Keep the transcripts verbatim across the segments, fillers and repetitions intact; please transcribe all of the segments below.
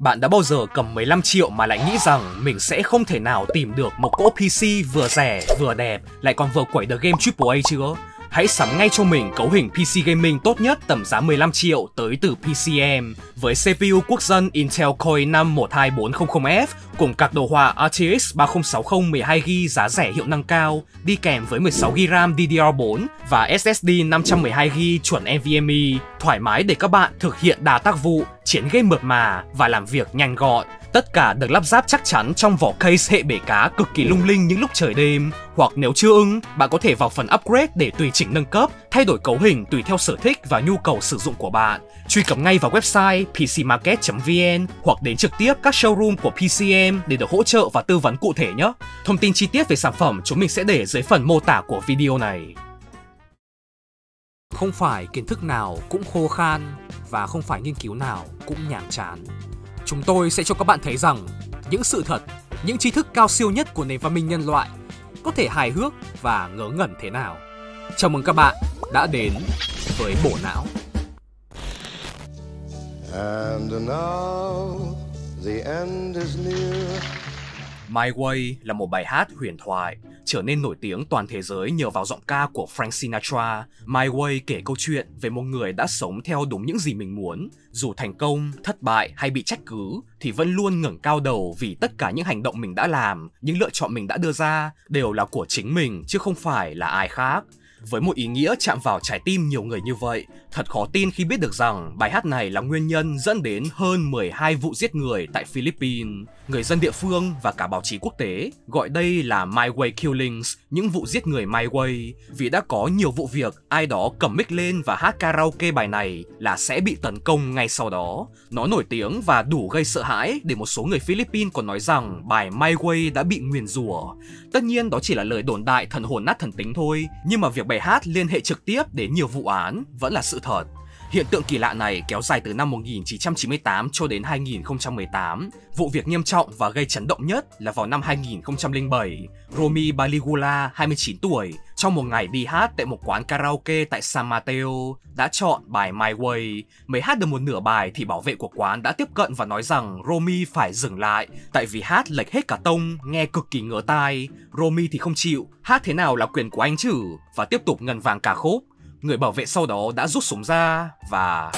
Bạn đã bao giờ cầm mười lăm triệu mà lại nghĩ rằng mình sẽ không thể nào tìm được một cỗ pê xê vừa rẻ, vừa đẹp, lại còn vừa quẩy được game triple A chưa? Hãy sắm ngay cho mình cấu hình pê xê gaming tốt nhất tầm giá mười lăm triệu tới từ pê xê em với xê pê u quốc dân Intel Core i năm một hai bốn không không F cùng card đồ họa R T X ba không sáu không mười hai gi ga bai giá rẻ hiệu năng cao đi kèm với mười sáu gi ga bai RAM D D R bốn và ét ét đê năm trăm mười hai gi ga bai chuẩn NVMe thoải mái để các bạn thực hiện đa tác vụ, chiến game mượt mà và làm việc nhanh gọn. Tất cả được lắp ráp chắc chắn trong vỏ case hệ bể cá cực kỳ lung linh những lúc trời đêm. Hoặc nếu chưa ưng, bạn có thể vào phần upgrade để tùy chỉnh nâng cấp, thay đổi cấu hình tùy theo sở thích và nhu cầu sử dụng của bạn. Truy cập ngay vào website p c market chấm v n hoặc đến trực tiếp các showroom của pê xê em để được hỗ trợ và tư vấn cụ thể nhé. Thông tin chi tiết về sản phẩm chúng mình sẽ để dưới phần mô tả của video này. Không phải kiến thức nào cũng khô khan và không phải nghiên cứu nào cũng nhàm chán. Chúng tôi sẽ cho các bạn thấy rằng những sự thật, những tri thức cao siêu nhất của nền văn minh nhân loại có thể hài hước và ngớ ngẩn thế nào. Chào mừng các bạn đã đến với Bổ Não. And now the end is near. My Way là một bài hát huyền thoại, trở nên nổi tiếng toàn thế giới nhờ vào giọng ca của Frank Sinatra. My Way kể câu chuyện về một người đã sống theo đúng những gì mình muốn. Dù thành công, thất bại hay bị trách cứ thì vẫn luôn ngẩng cao đầu vì tất cả những hành động mình đã làm, những lựa chọn mình đã đưa ra đều là của chính mình chứ không phải là ai khác. Với một ý nghĩa chạm vào trái tim nhiều người như vậy, thật khó tin khi biết được rằng bài hát này là nguyên nhân dẫn đến hơn mười hai vụ giết người tại Philippines. Người dân địa phương và cả báo chí quốc tế gọi đây là My Way Killings, những vụ giết người My Way, vì đã có nhiều vụ việc ai đó cầm mic lên và hát karaoke bài này là sẽ bị tấn công ngay sau đó. Nó nổi tiếng và đủ gây sợ hãi để một số người Philippines còn nói rằng bài My Way đã bị nguyền rủa. Tất nhiên đó chỉ là lời đồn đại thần hồn nát thần tính thôi, nhưng mà việc bài hát liên hệ trực tiếp đến nhiều vụ án vẫn là sự thật. Hiện tượng kỳ lạ này kéo dài từ năm một nghìn chín trăm chín mươi tám cho đến hai nghìn không trăm mười tám. Vụ việc nghiêm trọng và gây chấn động nhất là vào năm hai nghìn không trăm lẻ bảy, Romy Baligula, hai mươi chín tuổi, trong một ngày đi hát tại một quán karaoke tại San Mateo, đã chọn bài My Way. Mới hát được một nửa bài thì bảo vệ của quán đã tiếp cận và nói rằng Romy phải dừng lại, tại vì hát lệch hết cả tông, nghe cực kỳ ngứa tai. Romy thì không chịu, hát thế nào là quyền của anh chứ, và tiếp tục ngân vang ca khúc. Người bảo vệ sau đó đã rút súng ra và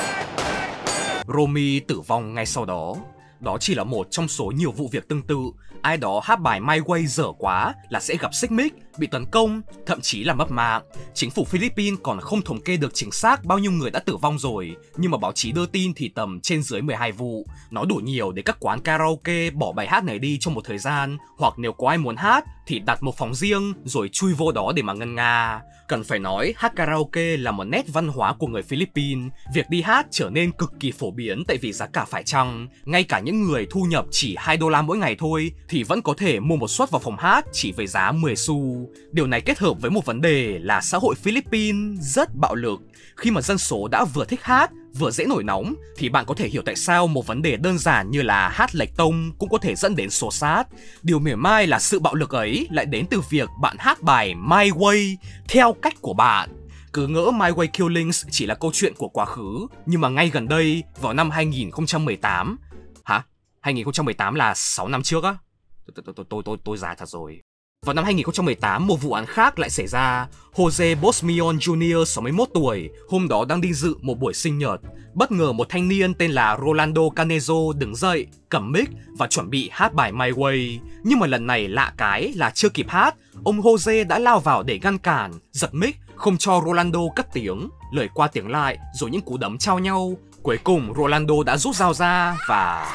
Romy tử vong ngay sau đó. Đó chỉ là một trong số nhiều vụ việc tương tự. Ai đó hát bài My Way dở quá là sẽ gặp xích mích, bị tấn công, thậm chí là mất mạng. Chính phủ Philippines còn không thống kê được chính xác bao nhiêu người đã tử vong rồi, nhưng mà báo chí đưa tin thì tầm trên dưới mười hai vụ. Nó đủ nhiều để các quán karaoke bỏ bài hát này đi trong một thời gian, hoặc nếu có ai muốn hát thì đặt một phòng riêng rồi chui vô đó để mà ngân nga. Cần phải nói, hát karaoke là một nét văn hóa của người Philippines. Việc đi hát trở nên cực kỳ phổ biến tại vì giá cả phải chăng. Ngay cả những người thu nhập chỉ hai đô la mỗi ngày thôi thì vẫn có thể mua một suất vào phòng hát chỉ với giá mười xu. Điều này kết hợp với một vấn đề là xã hội Philippines rất bạo lực. Khi mà dân số đã vừa thích hát, vừa dễ nổi nóng thì bạn có thể hiểu tại sao một vấn đề đơn giản như là hát lệch tông cũng có thể dẫn đến xô xát. Điều mỉa mai là sự bạo lực ấy lại đến từ việc bạn hát bài My Way theo cách của bạn. Cứ ngỡ My Way Killings chỉ là câu chuyện của quá khứ, nhưng mà ngay gần đây, vào năm hai nghìn không trăm mười tám. Hả? hai nghìn không trăm mười tám là sáu năm trước á? Tôi tôi tôi tôi tôi già thật rồi. Vào năm hai nghìn không trăm mười tám, một vụ án khác lại xảy ra. Jose Bosmion Junior, sáu mươi mốt tuổi, hôm đó đang đi dự một buổi sinh nhật. Bất ngờ một thanh niên tên là Rolando Canezo đứng dậy, cầm mic và chuẩn bị hát bài My Way. Nhưng mà lần này lạ cái là chưa kịp hát, ông Jose đã lao vào để ngăn cản, giật mic, không cho Rolando cất tiếng. Lời qua tiếng lại, rồi những cú đấm trao nhau. Cuối cùng Rolando đã rút dao ra và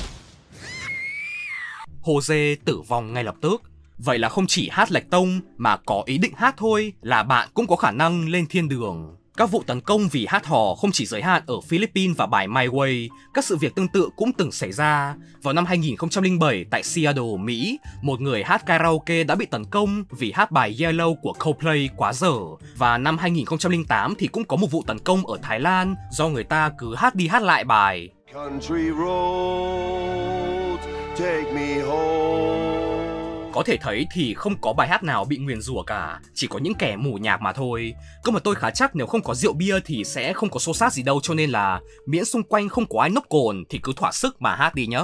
Jose tử vong ngay lập tức. Vậy là không chỉ hát lệch tông mà có ý định hát thôi là bạn cũng có khả năng lên thiên đường. Các vụ tấn công vì hát hò không chỉ giới hạn ở Philippines và bài My Way, các sự việc tương tự cũng từng xảy ra. Vào năm hai nghìn không trăm lẻ bảy tại Seattle, Mỹ, một người hát karaoke đã bị tấn công vì hát bài Yellow của Coldplay quá dở. Và năm hai nghìn không trăm lẻ tám thì cũng có một vụ tấn công ở Thái Lan do người ta cứ hát đi hát lại bài Country roads, take me home. Có thể thấy thì không có bài hát nào bị nguyền rủa cả, chỉ có những kẻ mù nhạc mà thôi. Cơ mà tôi khá chắc nếu không có rượu bia thì sẽ không có xô xát gì đâu, cho nên là miễn xung quanh không có ai nốc cồn thì cứ thỏa sức mà hát đi nhá.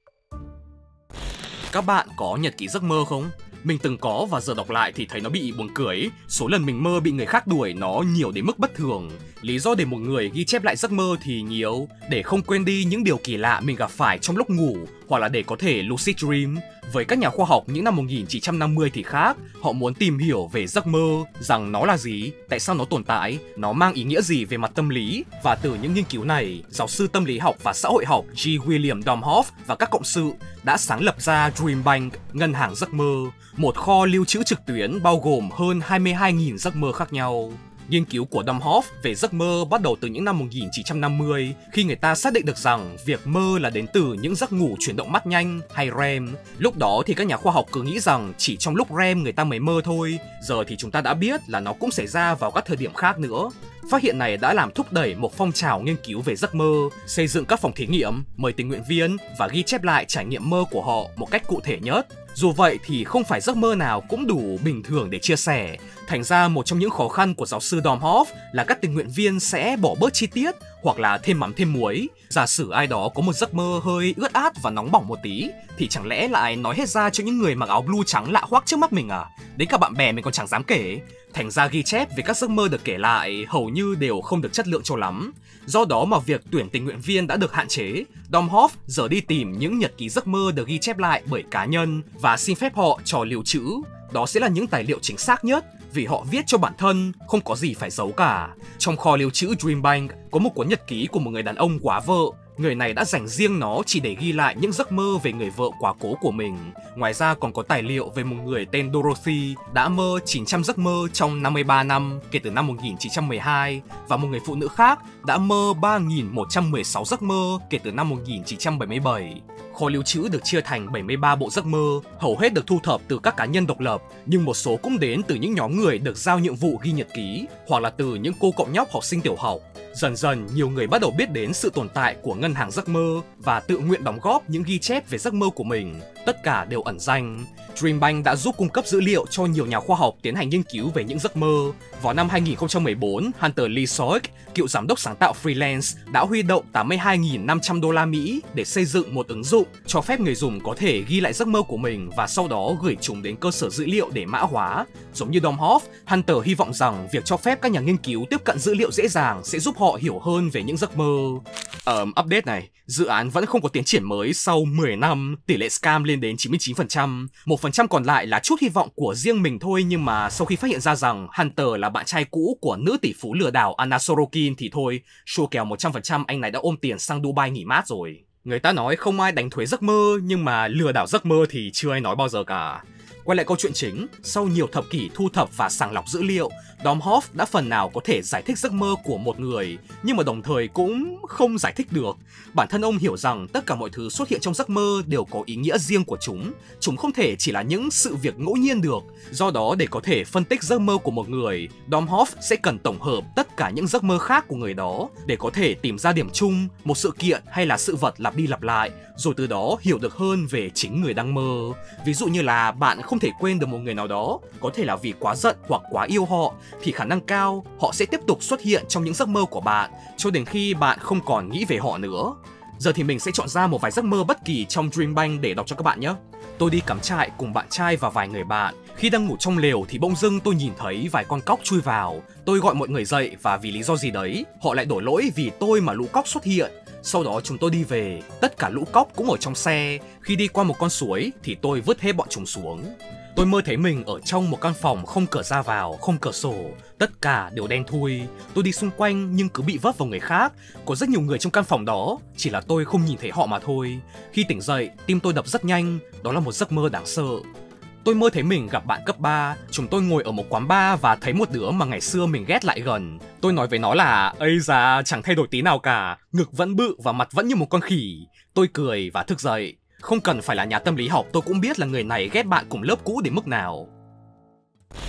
Các bạn có nhật ký giấc mơ không? Mình từng có và giờ đọc lại thì thấy nó bị buồn cười. Số lần mình mơ bị người khác đuổi nó nhiều đến mức bất thường. Lý do để một người ghi chép lại giấc mơ thì nhiều. Để không quên đi những điều kỳ lạ mình gặp phải trong lúc ngủ, hoặc là để có thể lucid dream. Với các nhà khoa học những năm một nghìn chín trăm năm mươi thì khác, họ muốn tìm hiểu về giấc mơ, rằng nó là gì, tại sao nó tồn tại, nó mang ý nghĩa gì về mặt tâm lý. Và từ những nghiên cứu này, giáo sư tâm lý học và xã hội học G. William Domhoff và các cộng sự đã sáng lập ra Dream Bank, ngân hàng giấc mơ, một kho lưu trữ trực tuyến bao gồm hơn hai mươi hai nghìn giấc mơ khác nhau. Nghiên cứu của Domhoff về giấc mơ bắt đầu từ những năm một nghìn chín trăm năm mươi, khi người ta xác định được rằng việc mơ là đến từ những giấc ngủ chuyển động mắt nhanh hay R E M. Lúc đó thì các nhà khoa học cứ nghĩ rằng chỉ trong lúc R E M người ta mới mơ thôi. Giờ thì chúng ta đã biết là nó cũng xảy ra vào các thời điểm khác nữa. Phát hiện này đã làm thúc đẩy một phong trào nghiên cứu về giấc mơ, xây dựng các phòng thí nghiệm, mời tình nguyện viên và ghi chép lại trải nghiệm mơ của họ một cách cụ thể nhất. Dù vậy thì không phải giấc mơ nào cũng đủ bình thường để chia sẻ. Thành ra một trong những khó khăn của giáo sư Domhoff là các tình nguyện viên sẽ bỏ bớt chi tiết hoặc là thêm mắm thêm muối. Giả sử ai đó có một giấc mơ hơi ướt át và nóng bỏng một tí thì chẳng lẽ lại nói hết ra cho những người mặc áo blue trắng lạ hoắc trước mắt mình à? Đến cả bạn bè mình còn chẳng dám kể. Thành ra ghi chép về các giấc mơ được kể lại hầu như đều không được chất lượng cho lắm. Do đó mà việc tuyển tình nguyện viên đã được hạn chế. Domhoff giờ đi tìm những nhật ký giấc mơ được ghi chép lại bởi cá nhân và xin phép họ cho lưu trữ. Đó sẽ là những tài liệu chính xác nhất, vì họ viết cho bản thân, không có gì phải giấu cả. Trong kho lưu trữ Dream Bank có một cuốn nhật ký của một người đàn ông quá vợ. Người này đã dành riêng nó chỉ để ghi lại những giấc mơ về người vợ quá cố của mình. Ngoài ra còn có tài liệu về một người tên Dorothy đã mơ chín trăm giấc mơ trong năm mươi ba năm kể từ năm một nghìn chín trăm mười hai, và một người phụ nữ khác đã mơ ba nghìn một trăm mười sáu giấc mơ kể từ năm một nghìn chín trăm bảy mươi bảy. Kho lưu trữ được chia thành bảy mươi ba bộ giấc mơ, hầu hết được thu thập từ các cá nhân độc lập, nhưng một số cũng đến từ những nhóm người được giao nhiệm vụ ghi nhật ký, hoặc là từ những cô cậu nhóc học sinh tiểu học. Dần dần, nhiều người bắt đầu biết đến sự tồn tại của ngân hàng giấc mơ và tự nguyện đóng góp những ghi chép về giấc mơ của mình. Tất cả đều ẩn danh. Dream Bank đã giúp cung cấp dữ liệu cho nhiều nhà khoa học tiến hành nghiên cứu về những giấc mơ. Vào năm hai nghìn không trăm mười bốn, Hunter Lee Soik, cựu giám đốc sáng tạo freelance, đã huy động tám mươi hai nghìn năm trăm đô la Mỹ để xây dựng một ứng dụng cho phép người dùng có thể ghi lại giấc mơ của mình và sau đó gửi chúng đến cơ sở dữ liệu để mã hóa. Giống như Domhoff, Hunter hy vọng rằng việc cho phép các nhà nghiên cứu tiếp cận dữ liệu dễ dàng sẽ giúp họ hiểu hơn về những giấc mơ. Um, update này, dự án vẫn không có tiến triển mới sau mười năm, tỷ lệ scam lên đến chín mươi chín phần trăm. một phần trăm còn lại là chút hy vọng của riêng mình thôi, nhưng mà sau khi phát hiện ra rằng Hunter là bạn trai cũ của nữ tỷ phú lừa đảo Anna Sorokin thì thôi, sure kèo một trăm phần trăm anh này đã ôm tiền sang Dubai nghỉ mát rồi. Người ta nói không ai đánh thuế giấc mơ, nhưng mà lừa đảo giấc mơ thì chưa ai nói bao giờ cả. Quay lại câu chuyện chính, sau nhiều thập kỷ thu thập và sàng lọc dữ liệu, Domhoff đã phần nào có thể giải thích giấc mơ của một người, nhưng mà đồng thời cũng không giải thích được. Bản thân ông hiểu rằng tất cả mọi thứ xuất hiện trong giấc mơ đều có ý nghĩa riêng của chúng. Chúng không thể chỉ là những sự việc ngẫu nhiên được. Do đó, để có thể phân tích giấc mơ của một người, Domhoff sẽ cần tổng hợp tất cả những giấc mơ khác của người đó để có thể tìm ra điểm chung, một sự kiện hay là sự vật lặp đi lặp lại, rồi từ đó hiểu được hơn về chính người đang mơ. Ví dụ như là bạn không thể quên được một người nào đó, có thể là vì quá giận hoặc quá yêu họ, thì khả năng cao họ sẽ tiếp tục xuất hiện trong những giấc mơ của bạn cho đến khi bạn không còn nghĩ về họ nữa. Giờ thì mình sẽ chọn ra một vài giấc mơ bất kỳ trong Dream Bank để đọc cho các bạn nhé. Tôi đi cắm trại cùng bạn trai và vài người bạn. Khi đang ngủ trong lều thì bỗng dưng tôi nhìn thấy vài con cóc chui vào. Tôi gọi mọi người dậy và vì lý do gì đấy, họ lại đổ lỗi vì tôi mà lũ cóc xuất hiện. Sau đó chúng tôi đi về, tất cả lũ cóc cũng ở trong xe. Khi đi qua một con suối thì tôi vứt hết bọn chúng xuống. Tôi mơ thấy mình ở trong một căn phòng không cửa ra vào, không cửa sổ. Tất cả đều đen thui. Tôi đi xung quanh nhưng cứ bị vấp vào người khác. Có rất nhiều người trong căn phòng đó, chỉ là tôi không nhìn thấy họ mà thôi. Khi tỉnh dậy, tim tôi đập rất nhanh. Đó là một giấc mơ đáng sợ. Tôi mơ thấy mình gặp bạn cấp ba. Chúng tôi ngồi ở một quán bar và thấy một đứa mà ngày xưa mình ghét lại gần. Tôi nói với nó là ây da, chẳng thay đổi tí nào cả, ngực vẫn bự và mặt vẫn như một con khỉ. Tôi cười và thức dậy. Không cần phải là nhà tâm lý học, tôi cũng biết là người này ghét bạn cùng lớp cũ đến mức nào.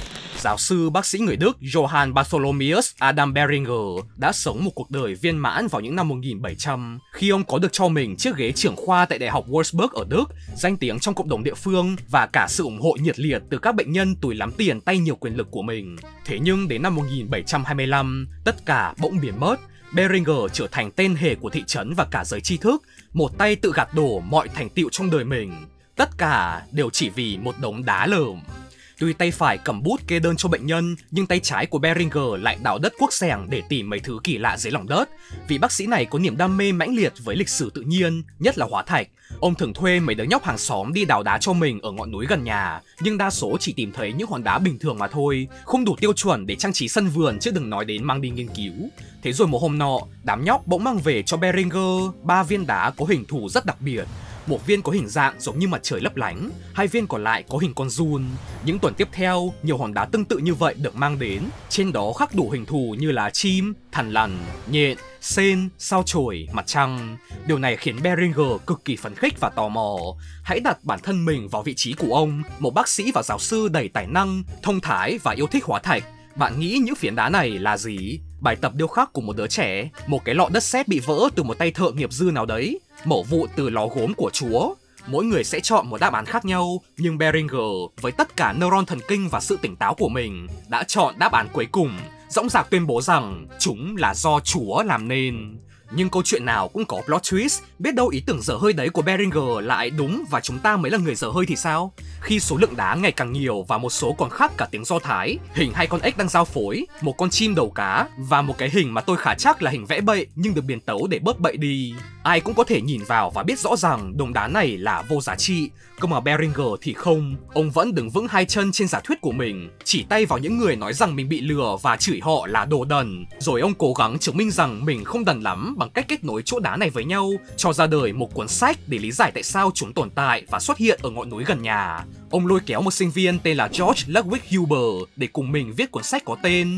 Giáo sư bác sĩ người Đức Johann Bartholomäus Adam Beringer đã sống một cuộc đời viên mãn vào những năm một nghìn bảy trăm khi ông có được cho mình chiếc ghế trưởng khoa tại Đại học Würzburg ở Đức, danh tiếng trong cộng đồng địa phương và cả sự ủng hộ nhiệt liệt từ các bệnh nhân túi lắm tiền tay nhiều quyền lực của mình. Thế nhưng đến năm một nghìn bảy trăm hai mươi lăm, tất cả bỗng biến mất. Beringer trở thành tên hề của thị trấn và cả giới tri thức, một tay tự gạt đổ mọi thành tựu trong đời mình. Tất cả đều chỉ vì một đống đá lởm. Tuy tay phải cầm bút kê đơn cho bệnh nhân, nhưng tay trái của Beringer lại đào đất cuốc xẻng để tìm mấy thứ kỳ lạ dưới lòng đất. Vị bác sĩ này có niềm đam mê mãnh liệt với lịch sử tự nhiên, nhất là hóa thạch. Ông thường thuê mấy đứa nhóc hàng xóm đi đào đá cho mình ở ngọn núi gần nhà, nhưng đa số chỉ tìm thấy những hòn đá bình thường mà thôi, không đủ tiêu chuẩn để trang trí sân vườn chứ đừng nói đến mang đi nghiên cứu. Thế rồi một hôm nọ, đám nhóc bỗng mang về cho Beringer ba viên đá có hình thù rất đặc biệt. Một viên có hình dạng giống như mặt trời lấp lánh, hai viên còn lại có hình con giun. Những tuần tiếp theo, nhiều hòn đá tương tự như vậy được mang đến, trên đó khắc đủ hình thù như là chim, thằn lằn, nhện, sên, sao chổi, mặt trăng. Điều này khiến Beringer cực kỳ phấn khích và tò mò. Hãy đặt bản thân mình vào vị trí của ông, một bác sĩ và giáo sư đầy tài năng, thông thái và yêu thích hóa thạch. Bạn nghĩ những phiến đá này là gì? Bài tập điêu khắc của một đứa trẻ, một cái lọ đất sét bị vỡ từ một tay thợ nghiệp dư nào đấy, mổ vụn từ lò gốm của Chúa. Mỗi người sẽ chọn một đáp án khác nhau, nhưng Beringer với tất cả neuron thần kinh và sự tỉnh táo của mình đã chọn đáp án cuối cùng, dõng dạc tuyên bố rằng chúng là do Chúa làm nên. Nhưng câu chuyện nào cũng có plot twist, biết đâu ý tưởng dở hơi đấy của Beringer lại đúng và chúng ta mới là người dở hơi thì sao? Khi số lượng đá ngày càng nhiều và một số còn khác cả tiếng Do Thái, hình hai con ếch đang giao phối, một con chim đầu cá và một cái hình mà tôi khá chắc là hình vẽ bậy nhưng được biến tấu để bớt bậy đi. Ai cũng có thể nhìn vào và biết rõ rằng đồng đá này là vô giá trị, cơ mà Beringer thì không. Ông vẫn đứng vững hai chân trên giả thuyết của mình, chỉ tay vào những người nói rằng mình bị lừa và chửi họ là đồ đần. Rồi ông cố gắng chứng minh rằng mình không đần lắm bằng cách kết nối chỗ đá này với nhau, cho ra đời một cuốn sách để lý giải tại sao chúng tồn tại và xuất hiện ở ngọn núi gần nhà. Ông lôi kéo một sinh viên tên là George Ludwig Huber để cùng mình viết cuốn sách có tên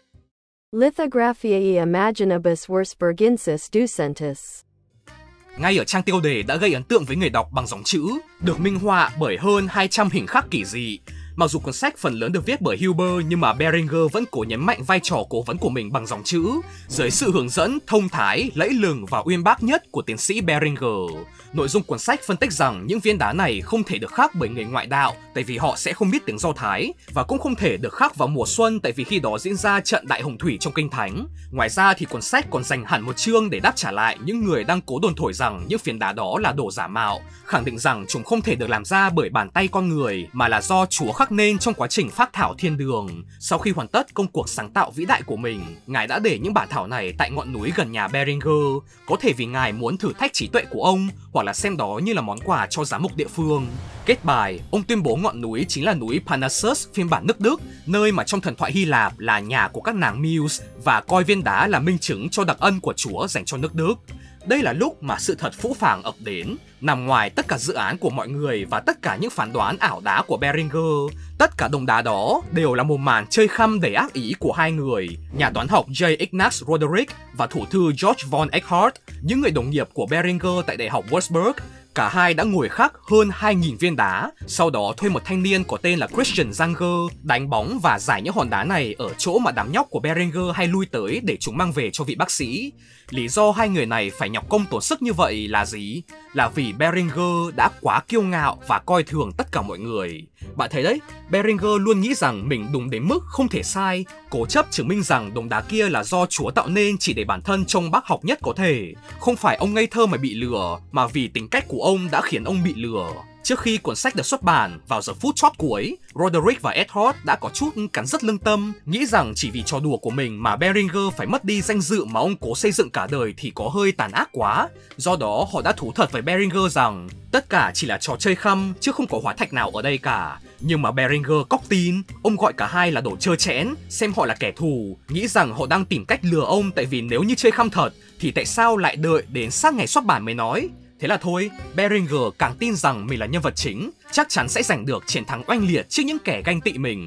Lithographiae imaginibus Würzburgensis ducentis. Ngay ở trang tiêu đề đã gây ấn tượng với người đọc bằng dòng chữ, được minh họa bởi hơn hai trăm hình khắc kỳ dị. Mặc dù cuốn sách phần lớn được viết bởi Huber nhưng mà Beringer vẫn cố nhấn mạnh vai trò cố vấn của mình bằng dòng chữ, dưới sự hướng dẫn thông thái, lẫy lừng và uyên bác nhất của tiến sĩ Beringer. Nội dung cuốn sách phân tích rằng những viên đá này không thể được khắc bởi người ngoại đạo tại vì họ sẽ không biết tiếng Do Thái, và cũng không thể được khắc vào mùa xuân tại vì khi đó diễn ra trận đại hồng thủy trong kinh thánh. Ngoài ra thì cuốn sách còn dành hẳn một chương để đáp trả lại những người đang cố đồn thổi rằng những phiến đá đó là đồ giả mạo, khẳng định rằng chúng không thể được làm ra bởi bàn tay con người mà là do Chúa khắc nên trong quá trình phác thảo thiên đường. Sau khi hoàn tất công cuộc sáng tạo vĩ đại của mình, ngài đã để những bản thảo này tại ngọn núi gần nhà Beringer, có thể vì ngài muốn thử thách trí tuệ của ông hoặc là xem đó như là món quà cho giám mục địa phương. Kết bài, ông tuyên bố ngọn núi chính là núi Parnassus phiên bản nước Đức, nơi mà trong thần thoại Hy Lạp là nhà của các nàng Muse, và coi viên đá là minh chứng cho đặc ân của Chúa dành cho nước Đức. Đây là lúc mà sự thật phũ phàng ập đến, nằm ngoài tất cả dự án của mọi người và tất cả những phán đoán ảo đá của Beringer. Tất cả đồng đá đó đều là một màn chơi khăm đầy ác ý của hai người, nhà toán học J. Ignaz Roderick và thủ thư George von Eckhart, những người đồng nghiệp của Beringer tại Đại học Würzburg. Cả hai đã ngồi khắc hơn hai nghìn viên đá, sau đó thuê một thanh niên có tên là Christian Zanger đánh bóng và giải những hòn đá này ở chỗ mà đám nhóc của Beringer hay lui tới để chúng mang về cho vị bác sĩ. Lý do hai người này phải nhọc công tốn sức như vậy là gì? Là vì Beringer đã quá kiêu ngạo và coi thường tất cả mọi người. Bạn thấy đấy, Beringer luôn nghĩ rằng mình đúng đến mức không thể sai, cố chấp chứng minh rằng đồng đá kia là do Chúa tạo nên chỉ để bản thân trông bác học nhất có thể. Không phải ông ngây thơ mà bị lừa, mà vì tính cách của ông đã khiến ông bị lừa. Trước khi cuốn sách được xuất bản, vào giờ phút chót cuối, Roderick và Eckhart đã có chút cắn rứt lương tâm, nghĩ rằng chỉ vì trò đùa của mình mà Beringer phải mất đi danh dự mà ông cố xây dựng cả đời thì có hơi tàn ác quá. Do đó, họ đã thú thật với Beringer rằng tất cả chỉ là trò chơi khăm chứ không có hóa thạch nào ở đây cả. Nhưng mà Beringer cóc tin, ông gọi cả hai là đồ trơ trẽn, xem họ là kẻ thù, nghĩ rằng họ đang tìm cách lừa ông tại vì nếu như chơi khăm thật thì tại sao lại đợi đến sát ngày xuất bản mới nói. Thế là thôi, Beringer càng tin rằng mình là nhân vật chính, chắc chắn sẽ giành được chiến thắng oanh liệt trước những kẻ ganh tị mình.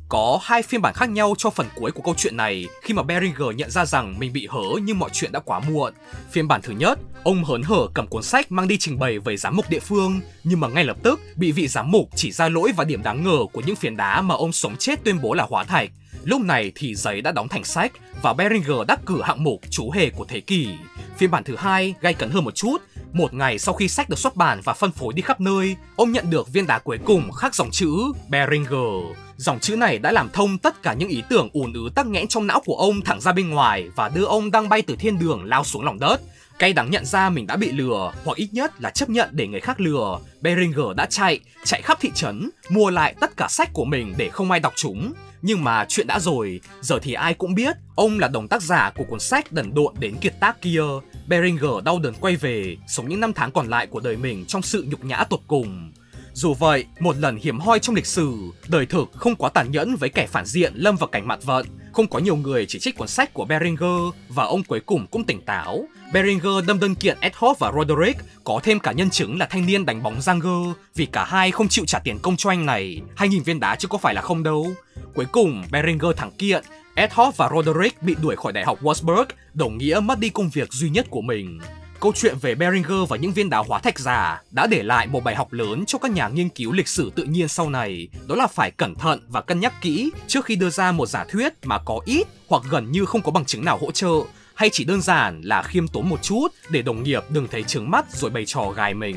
Có hai phiên bản khác nhau cho phần cuối của câu chuyện này khi mà Beringer nhận ra rằng mình bị hớ nhưng mọi chuyện đã quá muộn. Phiên bản thứ nhất, ông hớn hở cầm cuốn sách mang đi trình bày với giám mục địa phương, nhưng mà ngay lập tức bị vị giám mục chỉ ra lỗi và điểm đáng ngờ của những phiến đá mà ông sống chết tuyên bố là hóa thạch. Lúc này thì giấy đã đóng thành sách và Beringer đắc cử hạng mục chú hề của thế kỷ. Phiên bản thứ hai gay cấn hơn một chút. Một ngày sau khi sách được xuất bản và phân phối đi khắp nơi, ông nhận được viên đá cuối cùng khắc dòng chữ Beringer. Dòng chữ này đã làm thông tất cả những ý tưởng ùn ứ tắc nghẽn trong não của ông thẳng ra bên ngoài và đưa ông đang bay từ thiên đường lao xuống lòng đất. Cay đắng nhận ra mình đã bị lừa, hoặc ít nhất là chấp nhận để người khác lừa, Beringer đã chạy, chạy khắp thị trấn, mua lại tất cả sách của mình để không ai đọc chúng. Nhưng mà chuyện đã rồi, giờ thì ai cũng biết ông là đồng tác giả của cuốn sách đần độn đến kiệt tác kia. Beringer đau đớn quay về, sống những năm tháng còn lại của đời mình trong sự nhục nhã tột cùng. Dù vậy, một lần hiếm hoi trong lịch sử, đời thực không quá tàn nhẫn với kẻ phản diện lâm vào cảnh mạt vận. Không có nhiều người chỉ trích cuốn sách của Beringer và ông cuối cùng cũng tỉnh táo. Beringer đâm đơn kiện Edhoff và Roderick, có thêm cả nhân chứng là thanh niên đánh bóng Zanger, vì cả hai không chịu trả tiền công cho anh này. Hai nghìn viên đá chứ có phải là không đâu. Cuối cùng, Beringer thắng kiện. Edhoff và Roderick bị đuổi khỏi đại học Wurzburg, đồng nghĩa mất đi công việc duy nhất của mình. Câu chuyện về Beringer và những viên đá hóa thạch giả đã để lại một bài học lớn cho các nhà nghiên cứu lịch sử tự nhiên sau này, đó là phải cẩn thận và cân nhắc kỹ trước khi đưa ra một giả thuyết mà có ít hoặc gần như không có bằng chứng nào hỗ trợ, hay chỉ đơn giản là khiêm tốn một chút để đồng nghiệp đừng thấy trướng mắt rồi bày trò gài mình.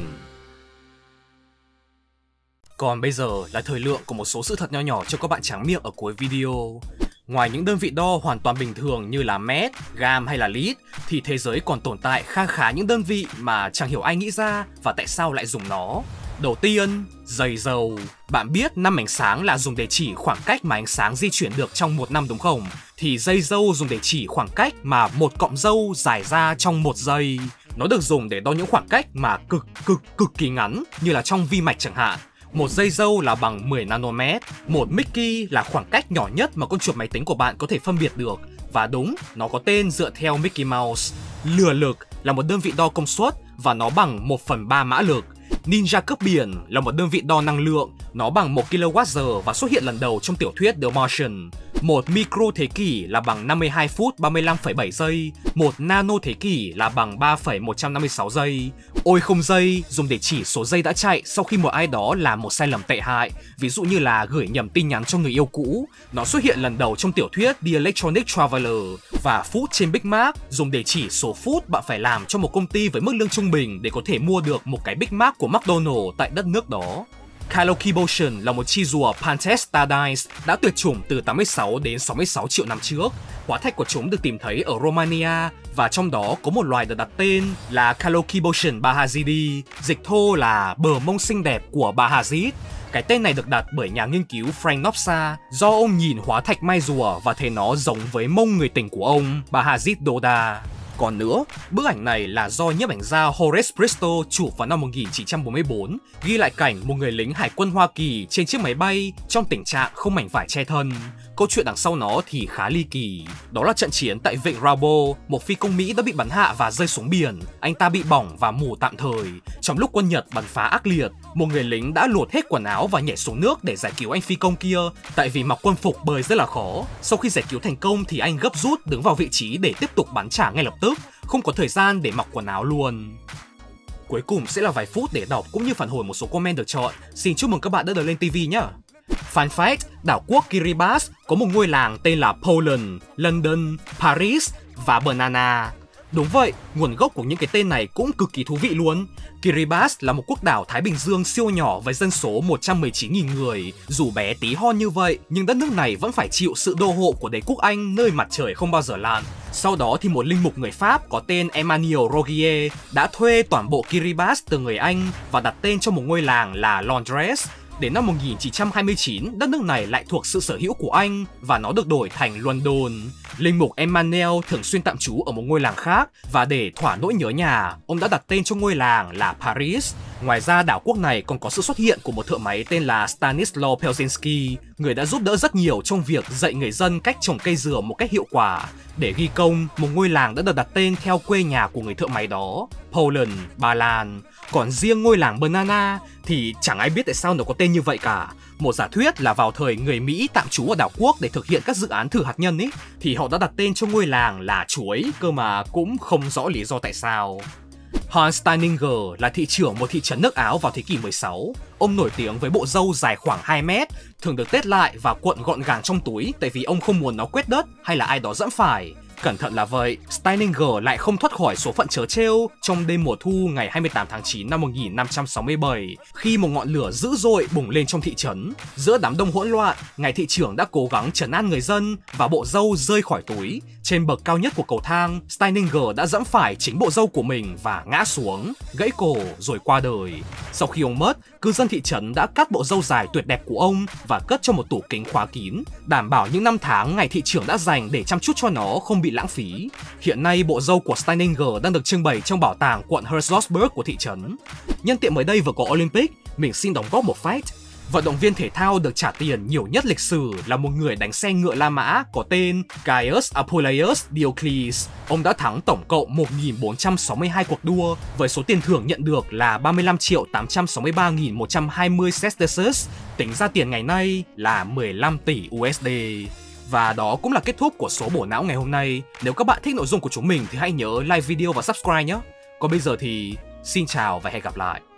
Còn bây giờ là thời lượng của một số sự thật nho nhỏ cho các bạn tráng miệng ở cuối video. Ngoài những đơn vị đo hoàn toàn bình thường như là mét, gam hay là lít, thì thế giới còn tồn tại kha khá những đơn vị mà chẳng hiểu ai nghĩ ra và tại sao lại dùng nó. Đầu tiên, giây dầu. Bạn biết năm ánh sáng là dùng để chỉ khoảng cách mà ánh sáng di chuyển được trong một năm đúng không? Thì giây dâu dùng để chỉ khoảng cách mà một cọng dâu dài ra trong một giây. Nó được dùng để đo những khoảng cách mà cực cực cực kỳ ngắn, như là trong vi mạch chẳng hạn. Một giây dâu là bằng mười nanomet, một Mickey là khoảng cách nhỏ nhất mà con chuột máy tính của bạn có thể phân biệt được. Và đúng, nó có tên dựa theo Mickey Mouse. Lửa lực là một đơn vị đo công suất và nó bằng một phần ba mã lực. Ninja cướp biển là một đơn vị đo năng lượng, nó bằng một ki lô oát giờ và xuất hiện lần đầu trong tiểu thuyết The Martian. Một micro thế kỷ là bằng năm mươi hai phút ba mươi lăm phẩy bảy giây, một nano thế kỷ là bằng ba phẩy một trăm năm mươi sáu giây. Ôi không giây dùng để chỉ số giây đã chạy sau khi một ai đó làm một sai lầm tệ hại, ví dụ như là gửi nhầm tin nhắn cho người yêu cũ. Nó xuất hiện lần đầu trong tiểu thuyết The Electronic Traveler. Và phút trên Big Mac dùng để chỉ số phút bạn phải làm cho một công ty với mức lương trung bình để có thể mua được một cái Big Mac của McDonald's tại đất nước đó. Calocabotion là một chi rùa Pantes stardis đã tuyệt chủng từ tám mươi sáu đến sáu mươi sáu triệu năm trước. Hóa thạch của chúng được tìm thấy ở Romania và trong đó có một loài được đặt tên là Calocabotion bahazidi, dịch thô là bờ mông xinh đẹp của Bahazid. Cái tên này được đặt bởi nhà nghiên cứu Frank Nopsa do ông nhìn hóa thạch mai rùa và thấy nó giống với mông người tình của ông, Bahazid Doda. Còn nữa, bức ảnh này là do nhiếp ảnh gia Horace Bristow chụp vào năm một nghìn chín trăm bốn mươi tư, ghi lại cảnh một người lính hải quân Hoa Kỳ trên chiếc máy bay trong tình trạng không mảnh vải che thân. Câu chuyện đằng sau nó thì khá ly kỳ. Đó là trận chiến tại vịnh Rabo, một phi công Mỹ đã bị bắn hạ và rơi xuống biển. Anh ta bị bỏng và mù tạm thời. Trong lúc quân Nhật bắn phá ác liệt, một người lính đã lột hết quần áo và nhảy xuống nước để giải cứu anh phi công kia, tại vì mặc quân phục bơi rất là khó. Sau khi giải cứu thành công thì anh gấp rút đứng vào vị trí để tiếp tục bắn trả ngay lập tức, không có thời gian để mặc quần áo luôn. Cuối cùng sẽ là vài phút để đọc cũng như phản hồi một số comment được chọn. Xin chúc mừng các bạn đã được lên ti vi nhé. Fun fact, đảo quốc Kiribati có một ngôi làng tên là Poland, London, Paris và Banana. Đúng vậy, nguồn gốc của những cái tên này cũng cực kỳ thú vị luôn. Kiribati là một quốc đảo Thái Bình Dương siêu nhỏ với dân số một trăm mười chín nghìn người. Dù bé tí hon như vậy, nhưng đất nước này vẫn phải chịu sự đô hộ của đế quốc Anh nơi mặt trời không bao giờ lặn. Sau đó thì một linh mục người Pháp có tên Emmanuel Rogier đã thuê toàn bộ Kiribati từ người Anh và đặt tên cho một ngôi làng là Londres. Đến năm một nghìn chín trăm hai mươi chín, đất nước này lại thuộc sự sở hữu của Anh và nó được đổi thành London. Linh mục Emmanuel thường xuyên tạm trú ở một ngôi làng khác và để thỏa nỗi nhớ nhà, ông đã đặt tên cho ngôi làng là Paris. Ngoài ra, đảo quốc này còn có sự xuất hiện của một thợ máy tên là Stanislaw Pelzinski, người đã giúp đỡ rất nhiều trong việc dạy người dân cách trồng cây dừa một cách hiệu quả. Để ghi công, một ngôi làng đã được đặt tên theo quê nhà của người thợ máy đó, Poland, Ba Lan. Còn riêng ngôi làng Banana thì chẳng ai biết tại sao nó có tên tên như vậy cả. Một giả thuyết là vào thời người Mỹ tạm trú ở đảo quốc để thực hiện các dự án thử hạt nhân ấy, thì họ đã đặt tên cho ngôi làng là Chuối, cơ mà cũng không rõ lý do tại sao. Hans Steininger là thị trưởng một thị trấn nước Áo vào thế kỷ mười sáu. Ông nổi tiếng với bộ râu dài khoảng hai mét, thường được tết lại và cuộn gọn gàng trong túi tại vì ông không muốn nó quét đất hay là ai đó dẫm phải. Cẩn thận là vậy, Steininger lại không thoát khỏi số phận trớ trêu trong đêm mùa thu ngày hai mươi tám tháng chín năm một nghìn năm trăm sáu mươi bảy, khi một ngọn lửa dữ dội bùng lên trong thị trấn. Giữa đám đông hỗn loạn, ngài thị trưởng đã cố gắng trấn an người dân và bộ râu rơi khỏi túi. Trên bậc cao nhất của cầu thang, Steininger đã dẫm phải chính bộ râu của mình và ngã xuống, gãy cổ rồi qua đời. Sau khi ông mất, cư dân thị trấn đã cắt bộ râu dài tuyệt đẹp của ông và cất trong một tủ kính khóa kín, đảm bảo những năm tháng ngài thị trưởng đã dành để chăm chút cho nó không bị lãng phí. Hiện nay, bộ râu của Steininger đang được trưng bày trong bảo tàng quận Herzogenaurach của thị trấn. Nhân tiện mới đây vừa có Olympic, mình xin đóng góp một fact. Vận động viên thể thao được trả tiền nhiều nhất lịch sử là một người đánh xe ngựa La Mã có tên Gaius Apuleius Diocles. Ông đã thắng tổng cộng một nghìn bốn trăm sáu mươi hai cuộc đua với số tiền thưởng nhận được là ba mươi lăm triệu tám trăm sáu mươi ba nghìn một trăm hai mươi sesterces, tính ra tiền ngày nay là mười lăm tỷ u ét đê. Và đó cũng là kết thúc của số bổ não ngày hôm nay. Nếu các bạn thích nội dung của chúng mình thì hãy nhớ like video và subscribe nhé. Còn bây giờ thì xin chào và hẹn gặp lại.